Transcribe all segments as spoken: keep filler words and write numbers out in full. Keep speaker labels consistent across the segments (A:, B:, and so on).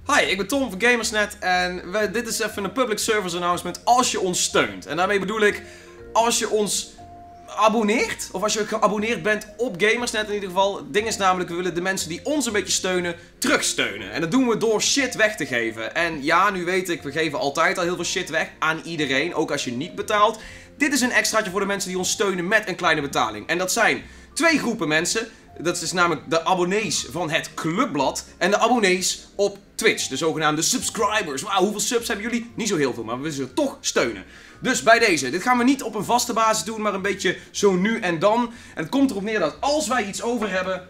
A: Hi, ik ben Tom van Gamersnet en wij, dit is even een public service announcement als je ons steunt. En daarmee bedoel ik, als je ons abonneert, of als je geabonneerd bent op Gamersnet in ieder geval. Het ding is namelijk, we willen de mensen die ons een beetje steunen, terugsteunen. En dat doen we door shit weg te geven. En ja, nu weet ik, we geven altijd al heel veel shit weg aan iedereen, ook als je niet betaalt. Dit is een extraatje voor de mensen die ons steunen met een kleine betaling. En dat zijn twee groepen mensen. Dat is namelijk de abonnees van het Clubblad en de abonnees op Twitch. De zogenaamde subscribers. Wauw, hoeveel subs hebben jullie? Niet zo heel veel, maar we willen ze toch steunen. Dus bij deze, dit gaan we niet op een vaste basis doen, maar een beetje zo nu en dan. En het komt erop neer dat als wij iets over hebben,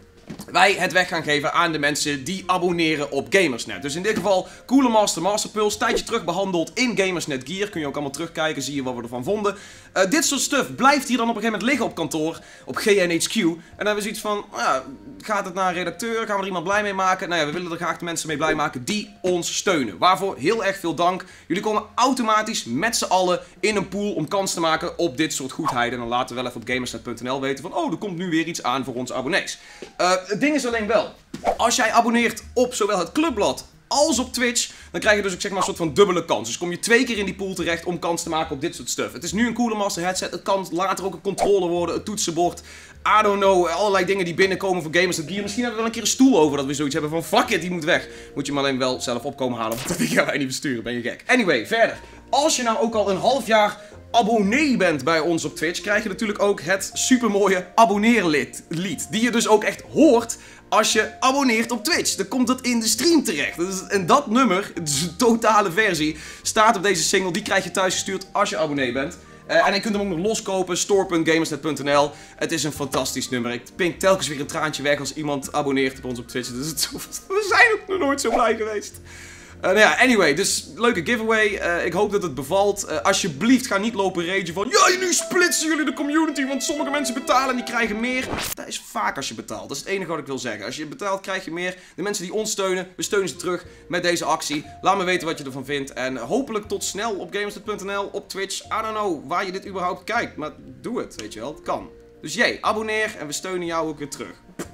A: wij het weg gaan geven aan de mensen die abonneren op Gamersnet. Dus in dit geval, Cooler Master, Master Pulse, tijdje terug behandeld in Gamersnet Gear. Kun je ook allemaal terugkijken, zie je wat we ervan vonden. Uh, dit soort stuff blijft hier dan op een gegeven moment liggen op kantoor, op G N H Q. En dan hebben we zoiets van, nou ja, gaat het naar een redacteur, gaan we er iemand blij mee maken? Nou ja, we willen er graag de mensen mee blij maken die ons steunen. Waarvoor heel erg veel dank. Jullie komen automatisch met z'n allen in een pool om kans te maken op dit soort goedheden. En dan laten we wel even op gamersnet punt n l weten van, oh, er komt nu weer iets aan voor onze abonnees. Uh, het ding is alleen wel, als jij abonneert op zowel het Clubblad als op Twitch, dan krijg je dus ook zeg maar een soort van dubbele kans. Dus kom je twee keer in die pool terecht om kans te maken op dit soort stuff. Het is nu een Cooler Master headset, het kan later ook een controller worden, een toetsenbord, I don't know, allerlei dingen die binnenkomen voor gamers. Misschien hebben we wel een keer een stoel over dat we zoiets hebben van fuck it, die moet weg. Moet je hem alleen wel zelf opkomen halen, want dat gaan wij niet besturen, ben je gek. Anyway, verder. Als je nou ook al een half jaar abonnee bent bij ons op Twitch, krijg je natuurlijk ook het supermooie abonneerlied. Die je dus ook echt hoort als je abonneert op Twitch. Dan komt dat in de stream terecht. Dus, en dat nummer, de totale versie, staat op deze single. Die krijg je thuis gestuurd als je abonnee bent. Uh, en je kunt hem ook nog loskopen, store punt gamersnet punt n l. Het is een fantastisch nummer. Ik pink telkens weer een traantje weg als iemand abonneert op ons op Twitch. Dus het is, we zijn ook nog nooit zo blij geweest. Uh, nou ja, anyway, dus leuke giveaway. Uh, ik hoop dat het bevalt. Uh, alsjeblieft, ga niet lopen ragen van, ja, nu splitsen jullie de community, want sommige mensen betalen en die krijgen meer. Dat is vaak als je betaalt. Dat is het enige wat ik wil zeggen. Als je betaalt, krijg je meer. De mensen die ons steunen, we steunen ze terug met deze actie. Laat me weten wat je ervan vindt. En hopelijk tot snel op gamersnet punt n l, op Twitch. I don't know waar je dit überhaupt kijkt, maar doe het, weet je wel. Het kan. Dus jij, abonneer en we steunen jou ook weer terug.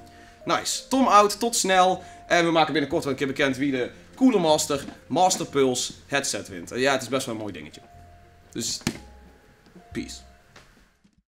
A: Nice. Tom out, tot snel. En we maken binnenkort wel een keer bekend wie de Cooler Master, Master Pulse headset wint. En ja, het is best wel een mooi dingetje. Dus, peace.